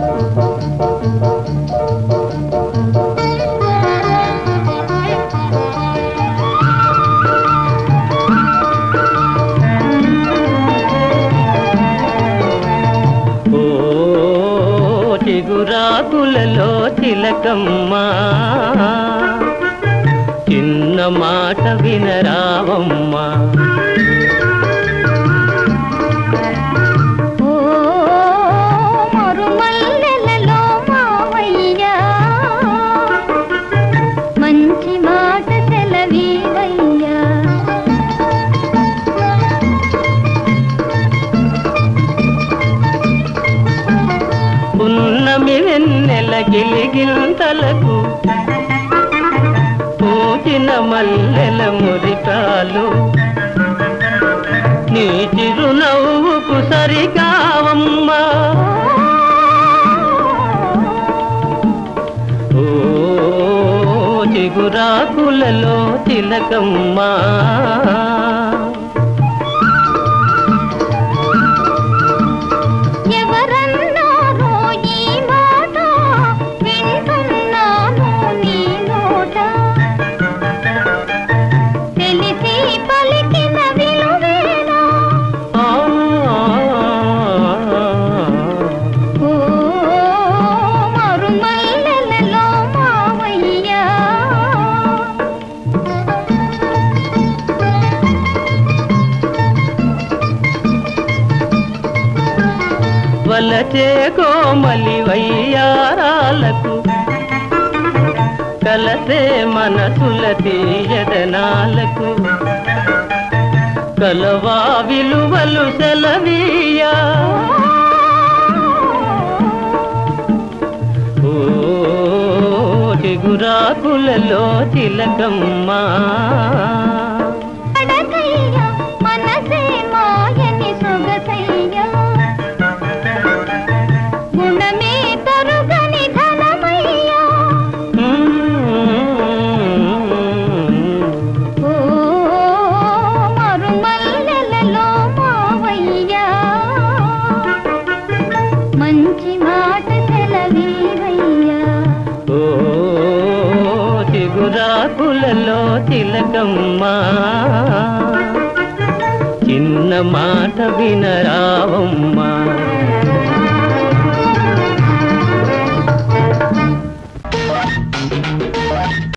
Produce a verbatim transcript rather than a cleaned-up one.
చిగురాకులలో తిలకమ్మ చిన్న మాట వినరావమ్మా పున్నమి వెన్నెల గిలిగింతలకు పూచిన మల్లెల మురికాలు నీ చిరునవ్వుకు సరికావమ్మా ఓ చిగురాకులలో తిలకమ్మా వలచే కోమలి వయ్యారాలకు కలసే మనసుల తీయదనాలకు కలవా విలువలు సెలవీయా ఓ చిగురాకులలో తిలకమ్మా చిగురాకులలో తిలకమ్మా చిన్న మాట వినరావమ్మా।